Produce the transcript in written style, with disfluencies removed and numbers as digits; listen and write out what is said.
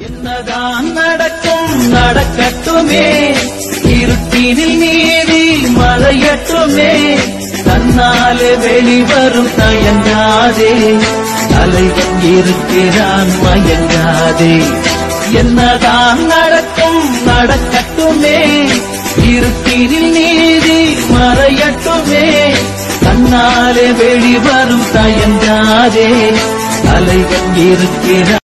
என்னதான் நடக்கும் நடக்கட்டுமே, இருட்டினில் நீதி மறையட்டுமே, தன்னாலே வெளிவரும் தயங்காதே, தலைவன் இருக்கிறான் மயங்காதே. என்னதான் நடக்கும் நடக்கட்டுமே, இருட்டினில் நீதி மறையட்டுமே, தன்னாலே வெளிவரும் தயங்காதே, தலைவன் இருக்கிறான்.